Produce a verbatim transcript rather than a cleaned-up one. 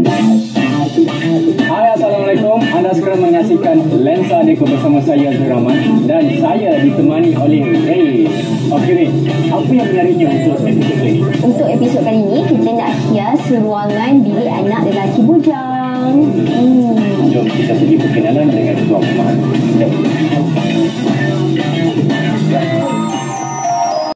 Hai, Assalamualaikum. Anda sekarang menyaksikan Lensa Deko bersama saya Zul Rahman dan saya ditemani oleh Ray. Okey Ray, apa yang menariknya untuk episod ini? Untuk episod kali ini kita nak hias ruangan bilik anak lelaki bujang. Hmm. Jom kita pergi perkenalan dengan tuan rumah.